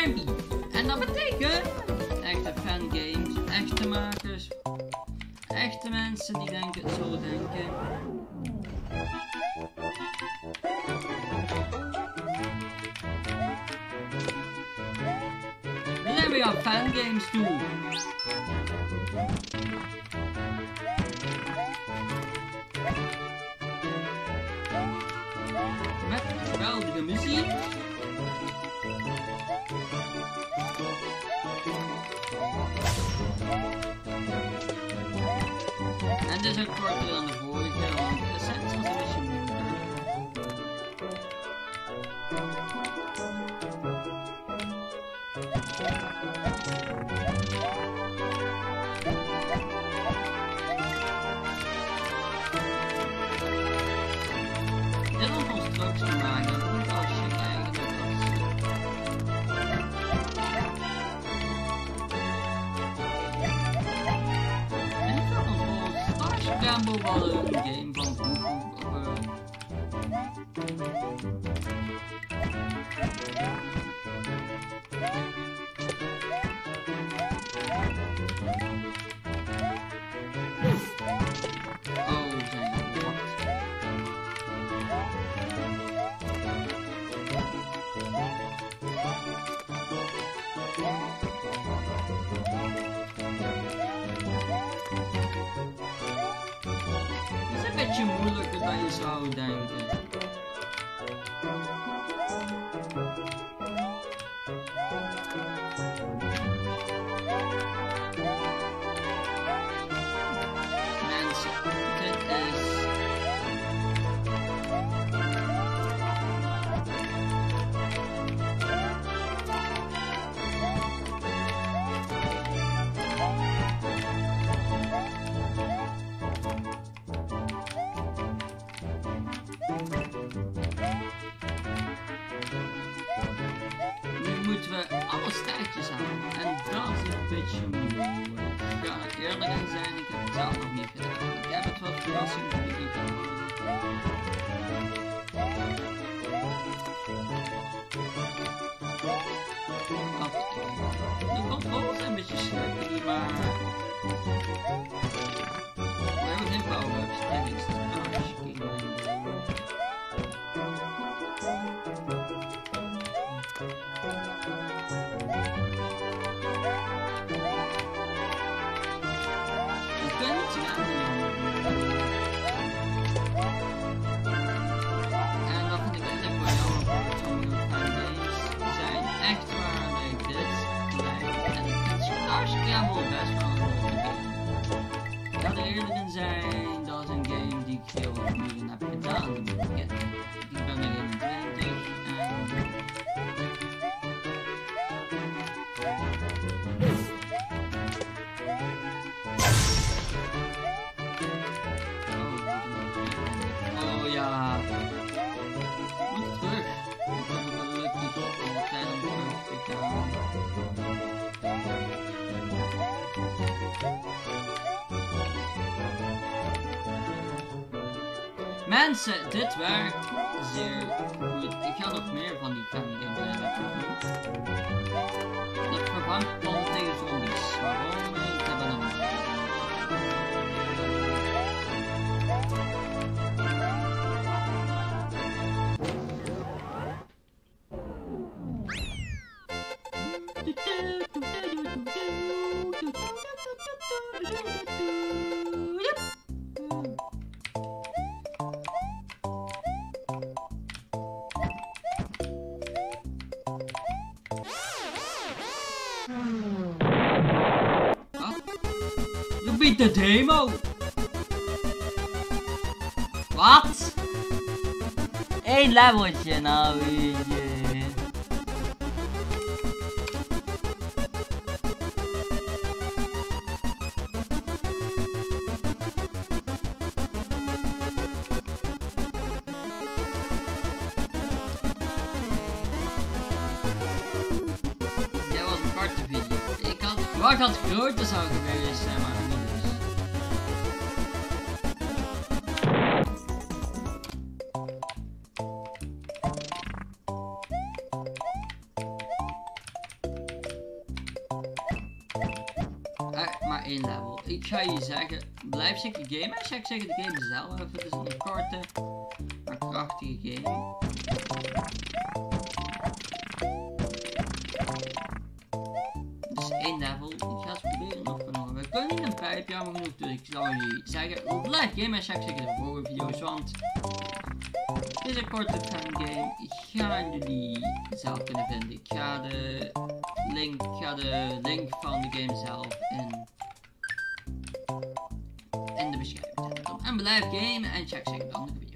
Kirby. En dat betekent echte fangames, echte makers, echte mensen die denken zo denken. We zijn weer aan fangames toe. Met geweldige muziek. En dit is ook korter dan de vorige, want de essentie was een beetje moeilijker. Dit is een constructie maken, niet als je eigenlijk Scramble was een game van beetje moeilijker dan je zou denken. Mensen, dit is... moeten we alle sterretjes aan. En dat is een beetje moeilijk. Ja, eerlijk in zijn, ik heb het zelf nog niet gedaan. Ik heb het wat verrassing voor jullie gehouden. De controles zijn een beetje slippery, maar... We hebben geen power-ups. Dit is het zijn, dat is een game die ik veel uren heb gedaan. Ik ben er 21 oh ja. Moet terug. Ik heb gelukkig altijd om terug te gaan. Mensen, dit werkt zeer goed. Ik ga nog meer van die fangames hebben. Dat vervangt dan tegen zombies. Waarom? Ik heb er nog een. Beat de demo. Wat? Eén leveltje nou weer. Dit was een korte video. Ik had verwacht dat het groter zou geweest zijn, maar niet. één level. Ik ga je zeggen, blijf zeker gamen. En check zeker de game zelf. Het is een korte, maar krachtige game. Dus één level. Ik ga eens proberen nog genoeg. We kunnen niet een pijp, jammer genoeg. Dus ik zal jullie zeggen, blijf gamen en check zeker de volgende video's. Want deze korte game gaan jullie zelf kunnen vinden. Ik ga de link van de game zelf in de beschrijving zetten. En blijf gamen en check zeker dan de video.